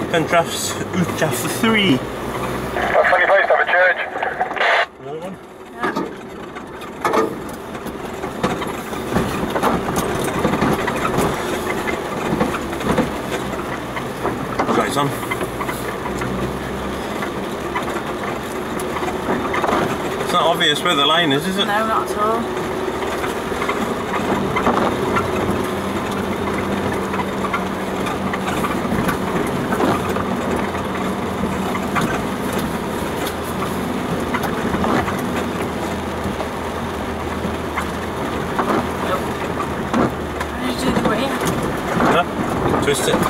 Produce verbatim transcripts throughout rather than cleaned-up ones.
Pentraff's Utchaff three. What funny place to have a church? Another one? Yeah. Got it on. It's not obvious where the line is, is it? No, not at all. Twist it.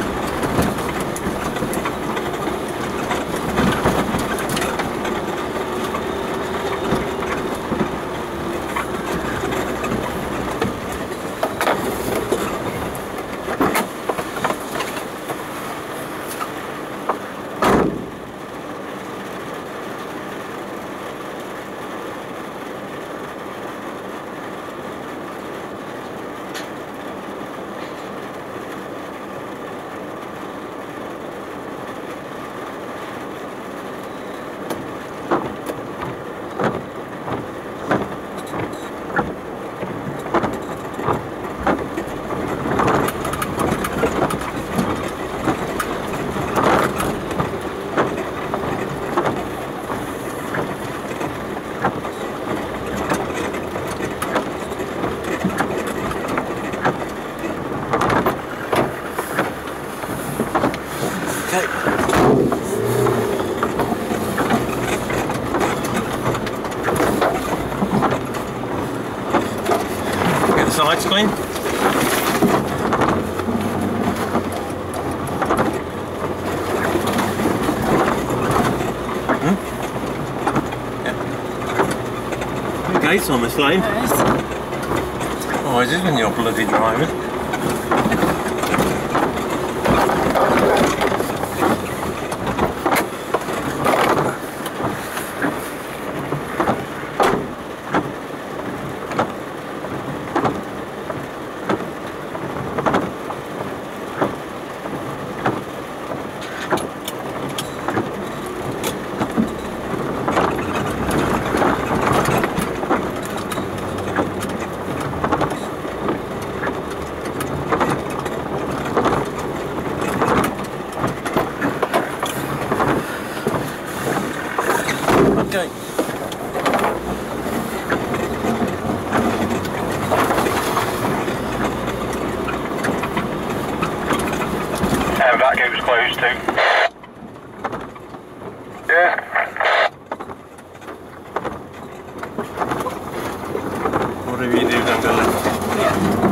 Sides clean. Hmm? Yeah. Gates on this lane. There is. Oh, is this when you're bloody driving? Okay. And that gate was closed too. Yeah. Whatever you do, don't go left. Yeah.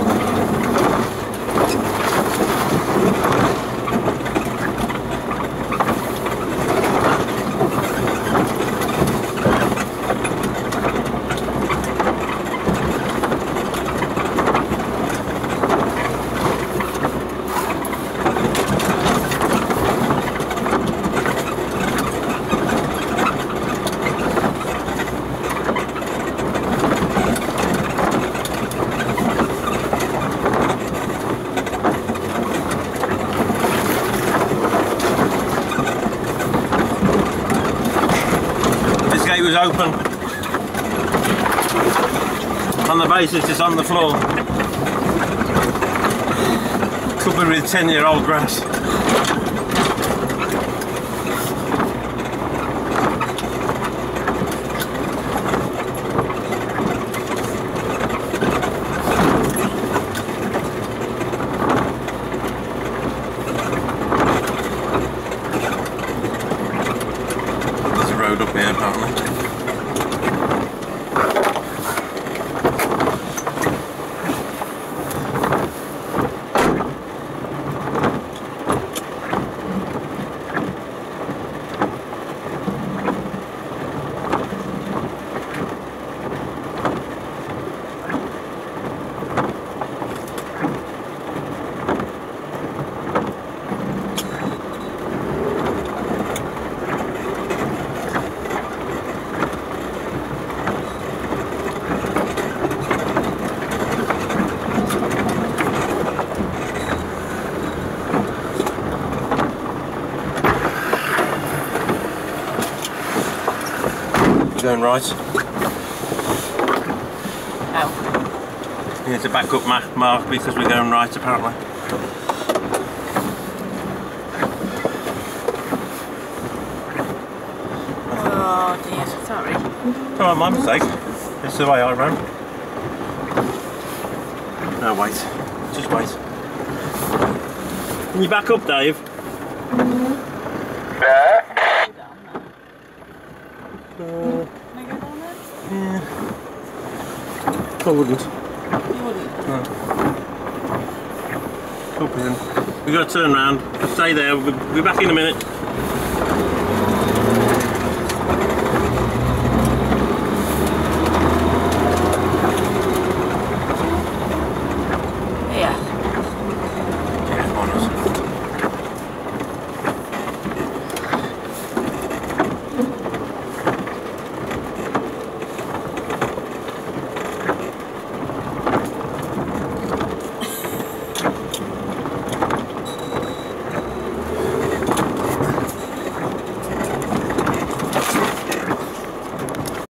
Gate was open on the basis it's on the floor, covered with ten year old grass. There's a road up here apparently. going right. Oh. You need to back up Mark, Mark because we're going right apparently. Oh dear, sorry. Oh, my mistake. It's the way I ran. No, wait. Just wait. Can you back up, Dave? There. Uh, Can I go down there? yeah. I wouldn't. You wouldn't? No. Up in. We've got to turn round. Stay there. We'll be back in a minute.